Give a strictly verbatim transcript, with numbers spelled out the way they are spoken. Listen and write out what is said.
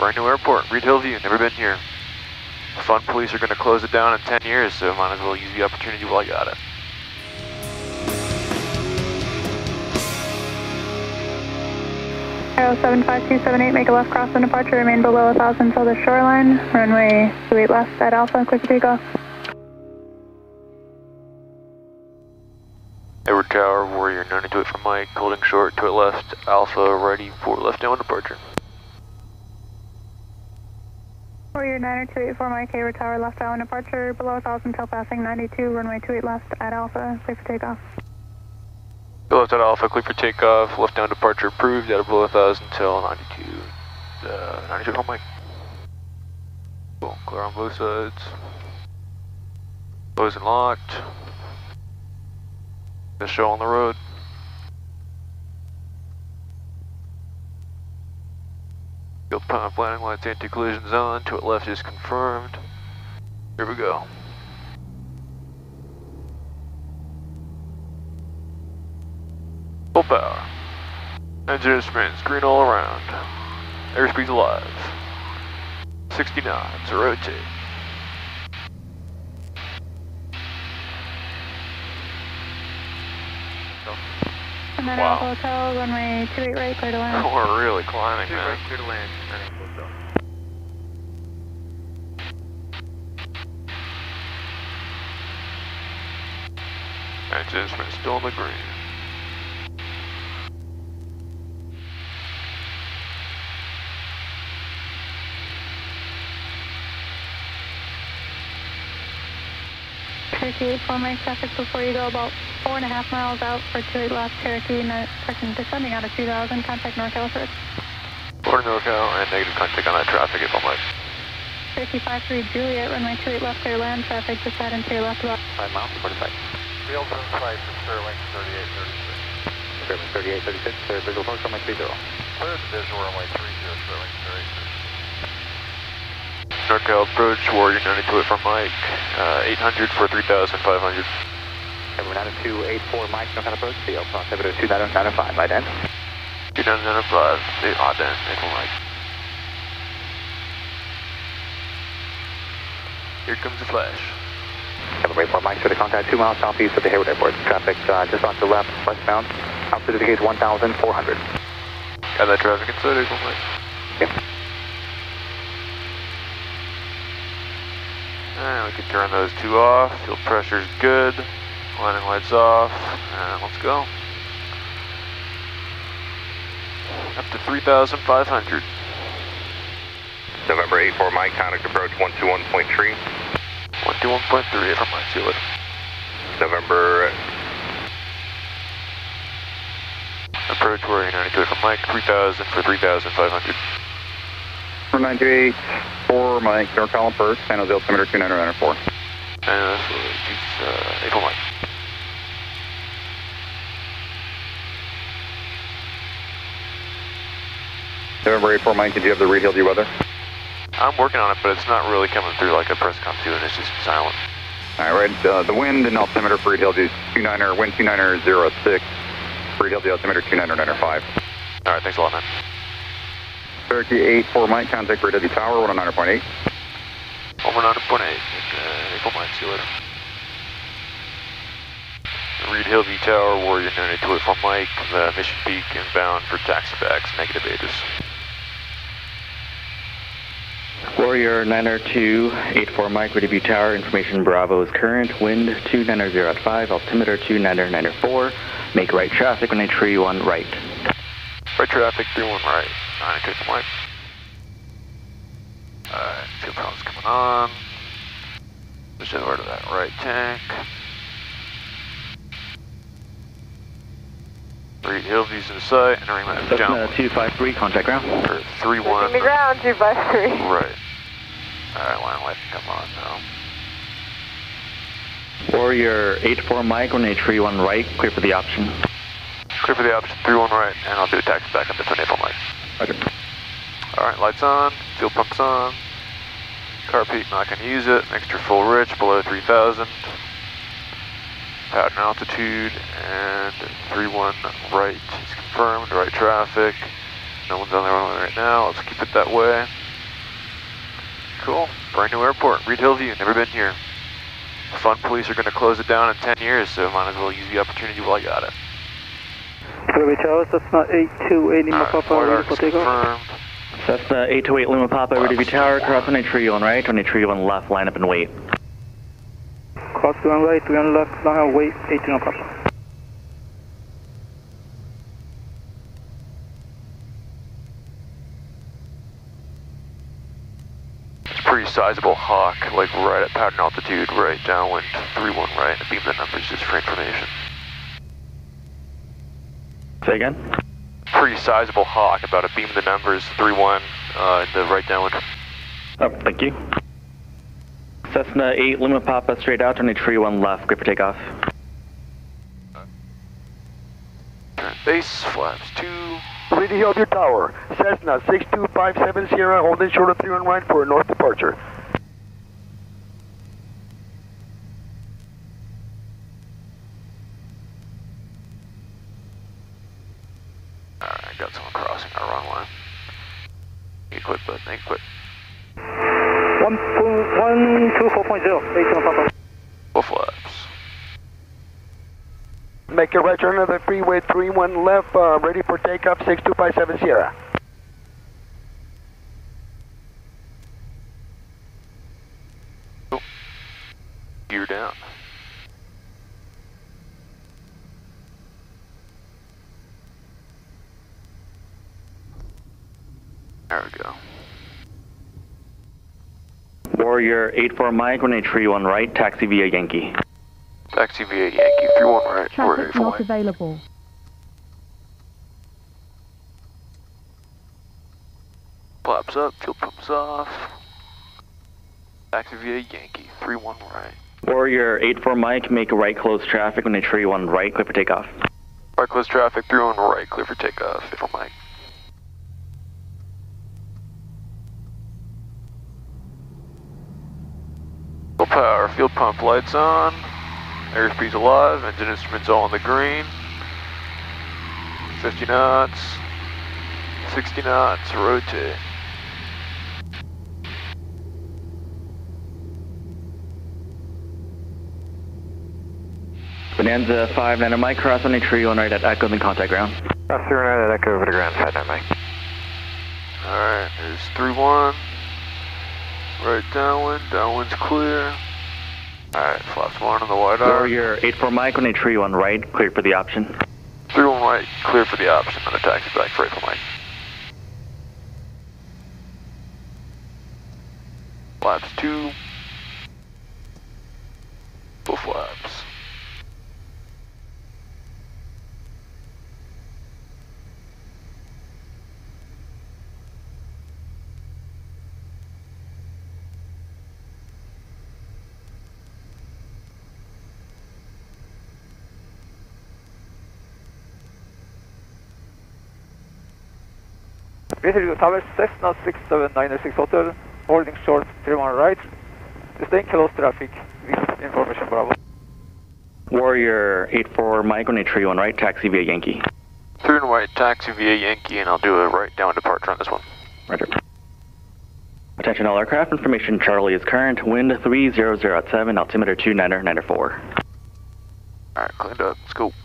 Brand new airport, Reid Hillview, never been here. Fun police are going to close it down in ten years, so might as well use the opportunity while you got it. Arrow seven five two seven eight, make a left cross and departure, remain below one thousand until the shoreline, runway two eight left at Alpha, clear for takeoff. Hayward Tower, Warrior ninety-two eight for Mike, holding short, two eight left, Alpha, righty, four left down departure. Warrior niner two eight four Mike, Hayward Tower, left island departure, below one thousand until passing ninety-two, runway two eight left at Alpha, clear for takeoff. Go left at Alpha, clear for takeoff, left down departure approved, out of below one thousand until ninety-two, uh, ninety-two for Mike. Cool, clear on both sides. Closed and locked. The show on the road. Field pump, landing lights, anti-collision zone, to it left is confirmed. Here we go. Full power. Engine instruments, green all around. Airspeed's alive. sixty knots, rotate. And then Wow. Alpha Hotel, runway two eight right, clear to land. We're really climbing, Two man. right, clear to land. Engine instruments still in the green. Cherokee eight four Mike, traffic before you go about four and a half miles out for two eight left, Cherokee, no, person descending out of two thousand, contact NorCal first. Order NorCal and negative contact on that traffic if I'm like. Cherokee five three Juliet, runway two eight left, clear land, traffic just head into your left about Five miles, forty-five. Field zone flight for Sterling, thirty-eight thirty-six. Sterling, thirty-eight thirty-six, clear visual approach, runway three zero. Clear the visual, runway three zero, Sterling, thirty-eight thirty-six. NorCal approach, Warrior ninety-two eight for Mike, uh, eight hundred for three thousand five hundred. Hayward nine two eight four Mike, NorCal approach, C L, cross Hayward two nine nine five, ident. two nine nine five, odd end, nickel Mike. Here comes the flash. Hayward eight four Mike, to the contact two miles southeast of the Hayward Airport. Traffic uh, just off the left, westbound. Altitude indicates one thousand four hundred. Got that traffic inside, nickel Mike. Yep. And we can turn those two off, fuel pressure's good, landing lights off, and let's go. Up to three thousand five hundred. November eight four Mike, contact approach one two one point three. one two one point three if I might feel it. November... Approach Warrior ninety-two eight for Mike, three thousand for three thousand five hundred. nine two eight four Mike, NorCal first, San Jose altimeter two nine nine four. And that's what uh, eight four Mike. November eight four Mike, did you have the Reid Hillview weather? I'm working on it, but it's not really coming through like a press com doing. It's just silent. All right, uh, the wind and altimeter for Reid Hillview is two niner, wind two niner zero six, Reid Hillview altimeter two niner nine five. All right, thanks a lot, man. Cherokee eight four Mike, contact Reid Hillview Tower one oh nine point eight. one oh nine point eight, uh, eight four Mike, see you later. Reid Hillview Tower, Warrior ninety-two eight for Mike, the Mission Peak inbound for taxi backs, negative Aegis. Warrior niner two eight four Mike, Reid Hillview Tower, information Bravo is current, wind two niner zero at five, altimeter two niner nine four, make right traffic when I tree one right. Right traffic, three one right, ninety-two eight for Mike. Alright, fuel power's coming on. Push over to that right tank. Reid Hillview's in sight, and remap Cessna down two five three, contact ground. for three one. the ground, two five three. Right. Alright, line light can come on now. Warrior eight four Mike, when I tree one right, clear for the option. Clear for the option, three one right, and I'll do a taxi back up to ten eight for Mike. Roger. Alright, lights on, fuel pumps on. Car peak, not gonna use it. Mixture full rich, below three thousand. Pattern altitude, and three one right is confirmed, right traffic. No one's on the runway right now, let's keep it that way. Cool. Brand new airport, Reid Hillview, never been here. The fun police are going to close it down in ten years, so might as well use the opportunity while you got it. Clearway Tower, Cessna eight two eight Lima Papa, ready for takeoff. Cessna eight two eight Lima Papa, ready to tower, cross on a tree on right, on a tree on left, line up and wait. Cross two on right, three on left, line up, wait, eight Lima Papa. Pretty sizable hawk, like right at pattern altitude, right downwind, three one right, and beam the numbers just for information. Say again? Pretty sizable hawk, about a beam the numbers, three one, uh, in the right downwind. Oh, thank you. Cessna eight Lima Papa, straight out on a tree one left, good for takeoff. Turn base, flaps two. Reid Hillview Tower, Cessna six two five seven Sierra, holding short of three one right for a north departure. Alright, got someone crossing our runway. You quit, bud, thank you, quit. one two four point zero, eight Lima Papa. Full flaps. Make a right turn of the freeway, three one left, uh, ready for takeoff, six two five seven Sierra. Oh. Gear down. There we go. Warrior eight four Mike, on a tree one right, taxi via Yankee. Taxi via Yankee, three one right, Warrior Traffic not available. Flaps up, fuel pumps off. Taxi via Yankee, three one right. Warrior eight four Mike, make a right close traffic on a tree one right, clear for takeoff. Right close traffic, three one right, clear for takeoff, eight four Mike. Full power, fuel pump lights on. Airspeed's alive, engine instruments all on the green. fifty knots, sixty knots, rotate. Bonanza five nine Mike, cross on a tree on right at Echo, then contact ground. Cross three right at Echo over to ground, five nine Mike. Alright, there's three one. Right downwind, downwind's clear. Alright, flaps one on the wide arc. Warrior eight four Mike, on a tree one right, clear for the option. three one right, clear for the option, and a taxi back for eight four Mike. Flaps two. Full flaps. Reid Hillview Tower, Cessna six seven nine six Hotel, holding short three one right, staying close traffic, with information Bravo. Warrior eight four Mike, on a tree one right, taxi via Yankee. three one right, taxi via Yankee, and I'll do a right down departure on this one. Roger. Attention all aircraft, information Charlie is current, wind three zero zero at seven, altimeter two niner niner four. Alright, cleaned up, let's go.